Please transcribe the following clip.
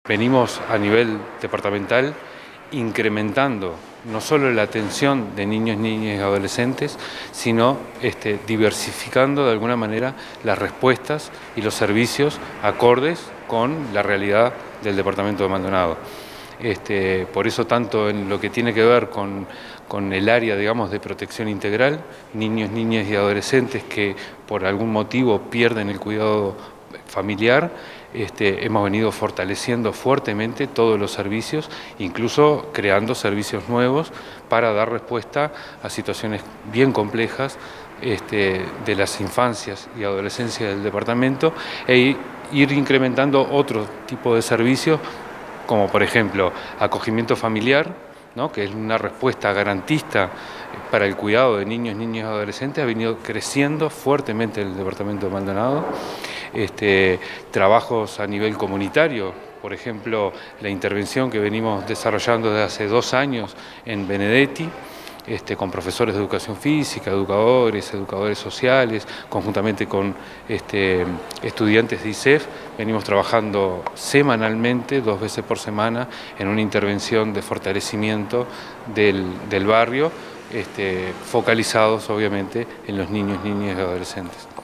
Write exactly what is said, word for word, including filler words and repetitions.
Venimos a nivel departamental incrementando no solo la atención de niños, niñas y adolescentes, sino este, diversificando de alguna manera las respuestas y los servicios acordes con la realidad del departamento de Maldonado. Este, por eso tanto en lo que tiene que ver con, con el área, digamos, de protección integral, niños, niñas y adolescentes que por algún motivo pierden el cuidado familiar, este, hemos venido fortaleciendo fuertemente todos los servicios, incluso creando servicios nuevos para dar respuesta a situaciones bien complejas este, de las infancias y adolescencias del departamento e ir incrementando otro tipo de servicios, como por ejemplo acogimiento familiar, ¿no?, que es una respuesta garantista para el cuidado de niños, niñas y adolescentes, ha venido creciendo fuertemente en el departamento de Maldonado. Este, trabajos a nivel comunitario, por ejemplo, la intervención que venimos desarrollando desde hace dos años en Benedetti, Este, con profesores de educación física, educadores, educadores sociales, conjuntamente con este, estudiantes de I S E F, venimos trabajando semanalmente, dos veces por semana, en una intervención de fortalecimiento del, del barrio, este, focalizados obviamente en los niños, niñas y adolescentes.